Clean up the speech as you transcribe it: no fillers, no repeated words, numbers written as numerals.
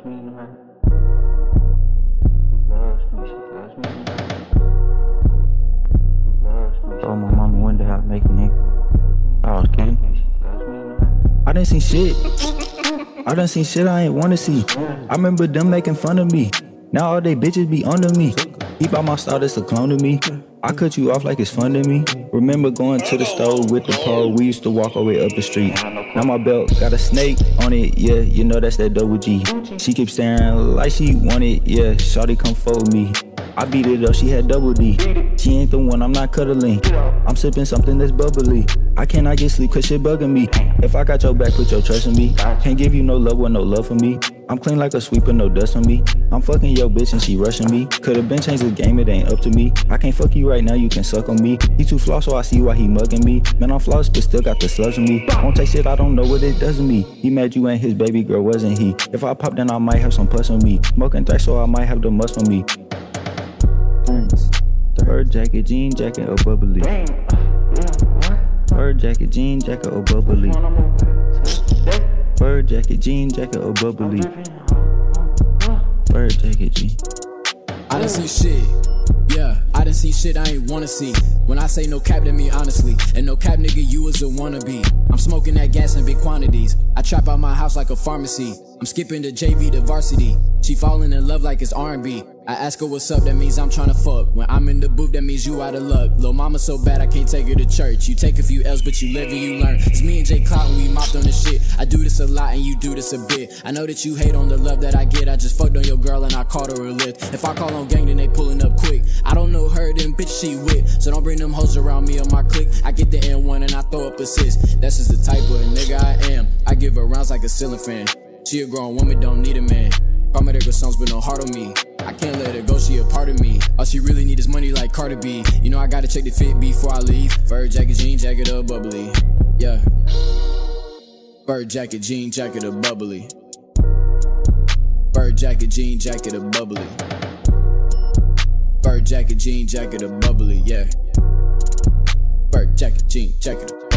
loves me, no matter. She loves me, she loves me, no matter. She loves me. Told my mama one day I'd make a nigga. I was kidding. She loves me, no matter. I didn't see shit. I done seen shit I ain't wanna see. I remember them making fun of me. Now all they bitches be under me. He bought my style, that's a clone to me. I cut you off like it's fun to me. Remember going to the store with the pole. We used to walk our way up the street. Now my belt got a snake on it, yeah, you know that's that double G. She keep staring like she want it, yeah, shawty come fold me. I beat it up, she had double D. She ain't the one, I'm not cuddling. I'm sipping something that's bubbly. I cannot get sleep cause shit bugging me. If I got your back, put your trust in me. Can't give you no love with no love for me. I'm clean like a sweeper, no dust on me. I'm fucking your bitch and she rushing me. Could've been changed the game, it ain't up to me. I can't fuck you right now, you can suck on me. He too flawed, so I see why he mugging me. Man, I'm flawless, but still got the slugs in me. Won't take shit, I don't know what it does to me. He mad you ain't his baby girl, wasn't he? If I pop, then I might have some pus on me. Smoking thrash, so I might have the must on me. Thanks. Bird jacket, jean jacket, or bubbly. Bird jacket, jean jacket, or bubbly. Bird jacket, jean jacket, or bubbly. Bird jacket, jean. I done seen shit. Yeah, I done seen shit I ain't wanna see. When I say no cap, that mean honestly. And no cap, nigga, you was a wannabe. I'm smoking that gas in big quantities. I trap out my house like a pharmacy. I'm skipping the JV to varsity. She falling in love like it's R&B. I ask her what's up, that means I'm tryna fuck. When I'm in the booth, that means you out of luck. Lil' mama so bad I can't take her to church. You take a few L's, but you live and you learn. It's me and Jay Clout and we mopped on the shit. I do this a lot and you do this a bit. I know that you hate on the love that I get. I just fucked on your girl and I called her a lift. If I call on gang, then they pulling up quick. I don't know her, then bitch she with. So don't bring them hoes around me on my clique. I get the N1 and I throw up assists. That's just the type of nigga I am. I give her rounds like a ceiling fan. She a grown woman, don't need a man. Promise her good songs, but no heart on me. I can't let her go, she a part of me. All she really need is money like Cardi B. You know I gotta check the fit before I leave. Fur jacket, jean jacket, or bubbly. Yeah. Fur jacket, jean jacket, or bubbly. Fur jacket, jean jacket, or bubbly. Fur jacket, jean jacket, or bubbly. Yeah. Fur jacket, jean jacket.